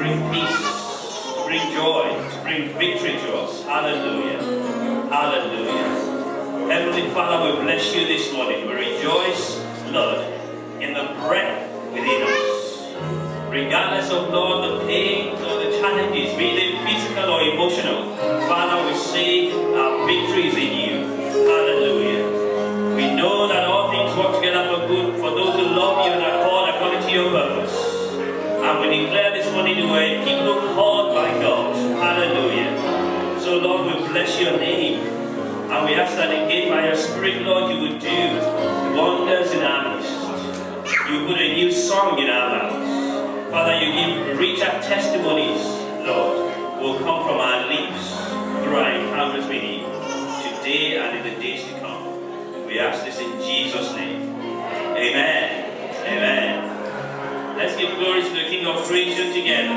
bring peace, to bring joy, to bring victory to us. Hallelujah. Hallelujah. Heavenly Father, we bless you this morning. We rejoice, Lord, in the breath within us. Regardless of, Lord, the pain or the challenges, be they physical or emotional, Father, we say our victory is in you. Hallelujah. We know that all things work together for good for those who love you and are called according to your purpose. And we declare this morning you are a people called by God. Hallelujah. So, Lord, we bless your name. And we ask that again by your Spirit, Lord, you would do wonders in our midst. You put a new song in our mouths. Father, you give richer testimonies, Lord, will come from our lips through our encounters with you today and in the days to come. We ask this in Jesus' name. Amen. Amen. Let's give glory to the King of creation together.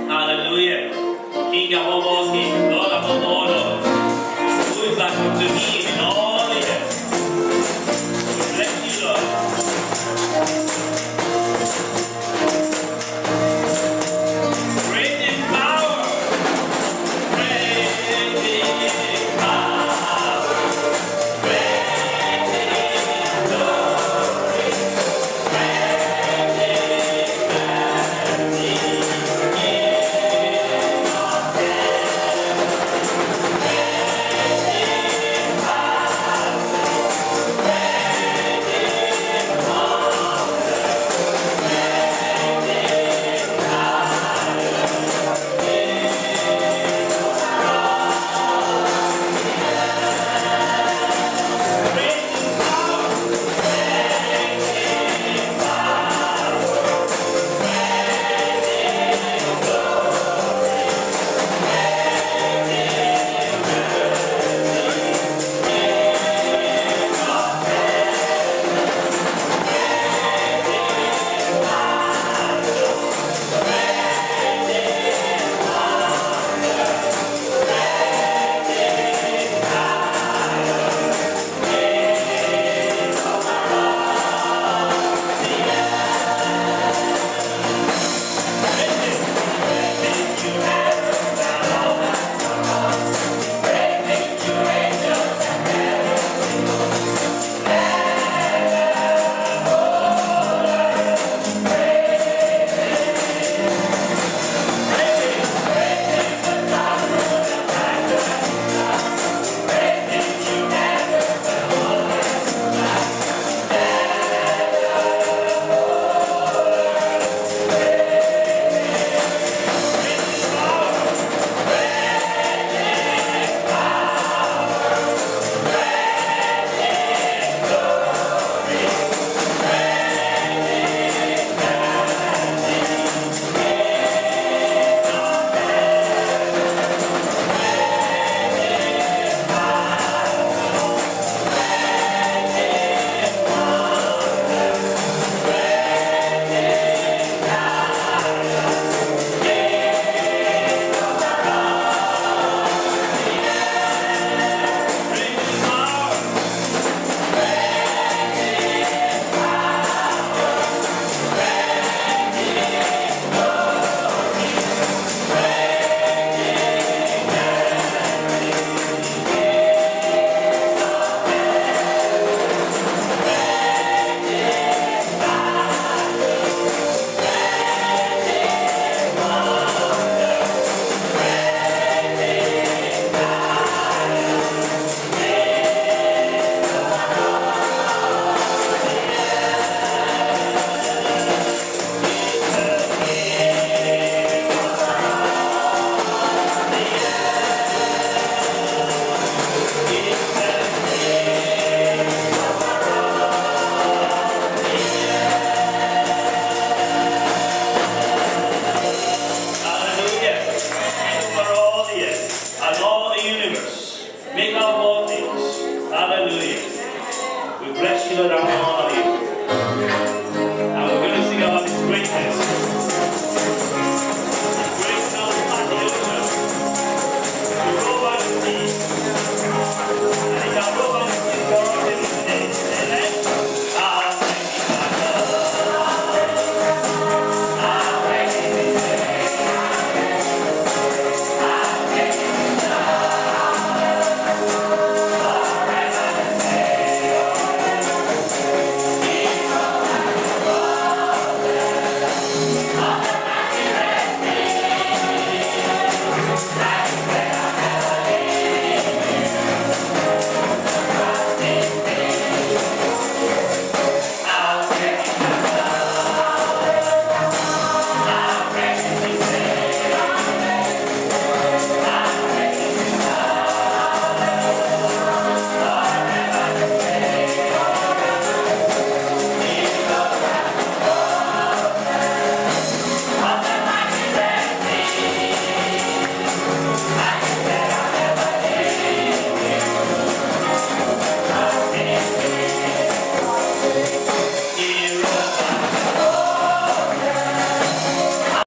Hallelujah. King above all kings, Lord above all lords. Who is like unto me?